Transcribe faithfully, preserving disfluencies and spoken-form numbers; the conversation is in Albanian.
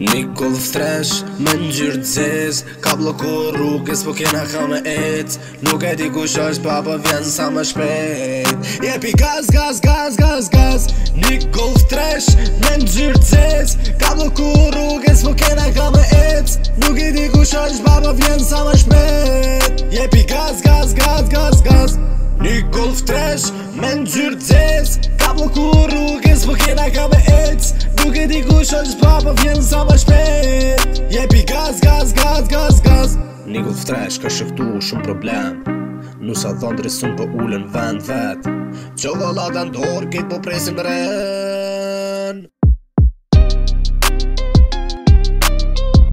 Një kull stresh, me ngjyrë t'zez ka bloku rrugës, po kena ka me ec. Nuk e di kush është, papa vjen sa më shpejt. Jepi gaz, gaz, gaz, gaz, gaz. Një kull stresh, me ngjyrë t'zez ka bloku rrugës, po kena ka me ec. Nuk e di kush është, papa vjen sa më shpejt. Jepi gaz, gaz, gaz, gaz, gaz. Një Golf tresh me ngjyrë t'zez ka bloku rrugës, po kena ka me ec. Nuk e di kush është, papa vjen sa më shpejt. Jepi gaz, gaz, gaz, gaz, gaz. Një Golf tresh ka shëktu shumë problem. Nusa dhondre sun po ullën vend vet. Qokolata ndorë, kejt po presim re.